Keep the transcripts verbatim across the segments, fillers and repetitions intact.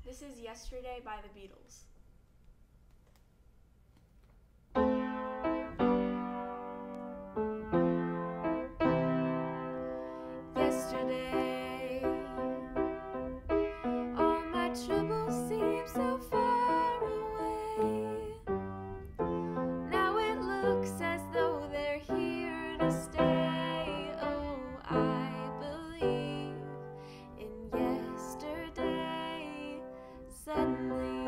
This is Yesterday by the Beatles. Yesterday, all my troubles seem so far away. Now it looks as though they're here to stay. Oh, I believe in yesterday. Suddenly,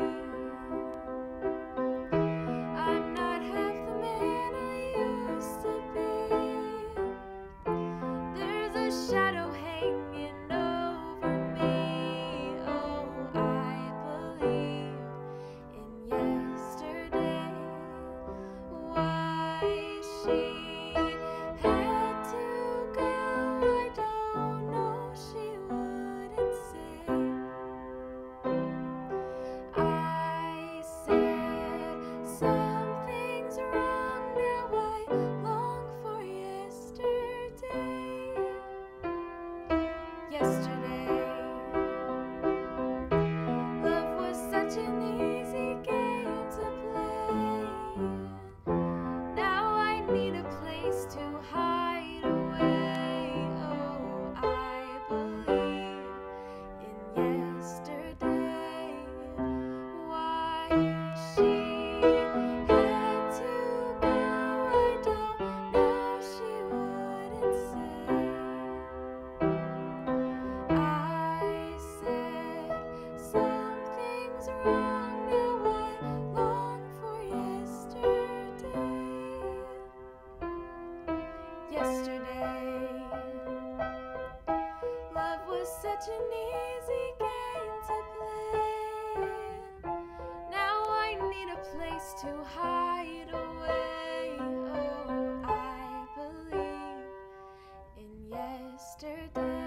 I'm not half the man I used to be. There's a shadow hanging over me. Oh, I believe in yesterday. Why she had to go, I don't know, she wouldn't say. I said something's wrong, now I long for yesterday. Yesterday, love was such an easy game to play. Now I need a place to hide away. Oh, I believe in yesterday. Why she had to go, I don't know, she wouldn't say. I said something's wrong, now I long for yesterday. Yesterday, love was such an easy game to play. Now I need a place to hide away. Oh, I believe in yesterday.